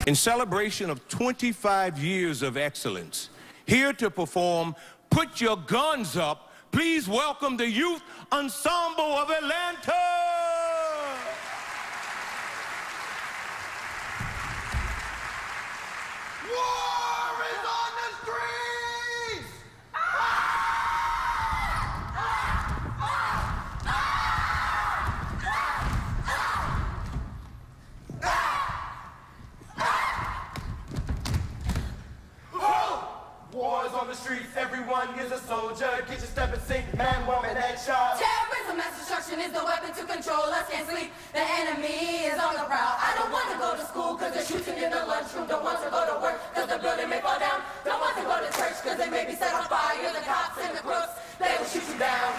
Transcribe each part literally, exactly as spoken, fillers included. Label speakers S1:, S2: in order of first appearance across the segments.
S1: In celebration of twenty-five years of excellence, here to perform Put Your Guns Up, please welcome the Youth Ensemble of Atlanta.
S2: War is on the streets! War is on the streets, everyone is a soldier. Get your step and sink, man, woman, and child.
S3: Terrorism, mass destruction is the weapon to control us. Can't sleep, the enemy is on the prowl. I don't want to go to school cause they're shooting in the lunchroom. Don't want to go to work cause the building may fall down. Don't want to go to church cause they may be set on fire. The cops and the crooks, they will shoot you down.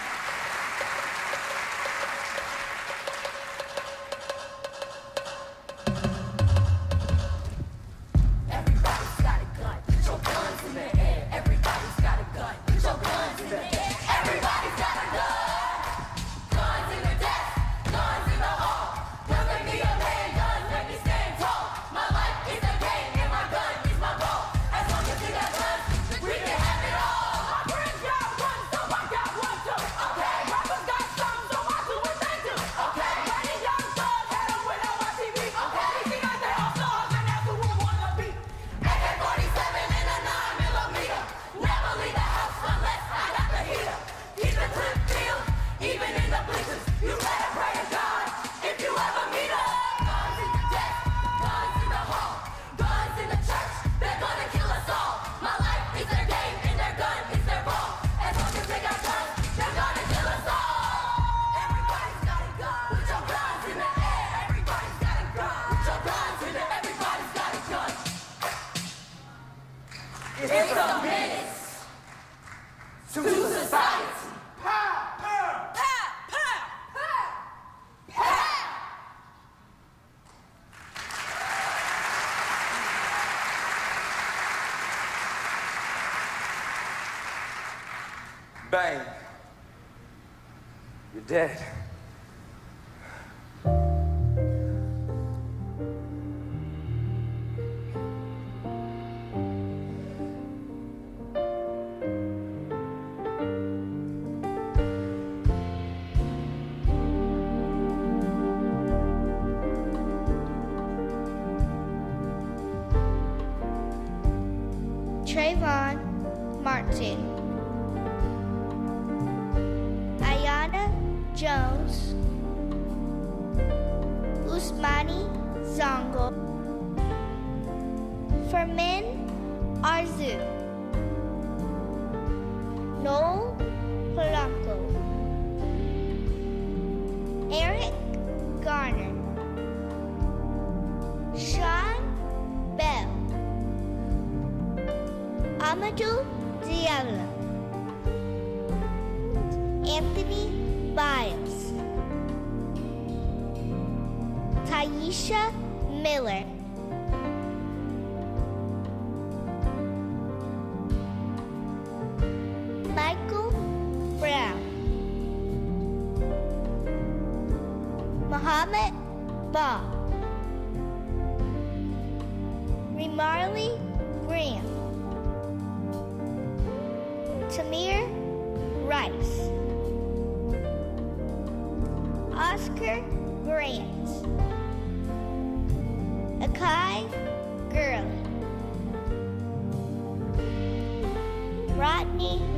S3: Everybody's got a gun, put your guns in the air. Everybody's got a gun, put your guns in the air. Everybody's got a gun. Guns in the desk, guns in the hall. Guns make me a man, guns make me stand tall. My life is a game and my gun is my ball. As long as we got guns, we can have it all. My friends got one, so I got one too. Okay, rappers got some, so I do what they do. Okay, many young thugs had them without my T V. Okay, we see that they all stars and that's who we wanna be. A K forty-seven and a nine millimeter. Never leave the house unless I got the heater. Keep the clip filled, even in the bleachers. You better pray to God if you ever meet us. Guns in the desk, guns in the hall, guns in the church. They're gonna kill us all. My life is their game and their gun is their ball. As long as they got guns, they're gonna kill us all. Everybody's got a gun. Put your guns in the air. Everybody's got a gun. Put your guns in the air. Everybody's got a gun. It's a menace to society. Pow! Pow! Pow! Pow! Pow! Pow!
S2: Bang. You're dead.
S4: Trayvon Martin, Ayana Jones, Usmani Zongo, Fermin Arzu, Noel Polanco, Eric Garner, Sean Bell, Amadou Diallo, Anthony Biles, Taisha Miller, Michael Brown, Muhammad Ba, Remarley Graham, Tamir Rice, Oscar Grant, Akai Gurley, Rodney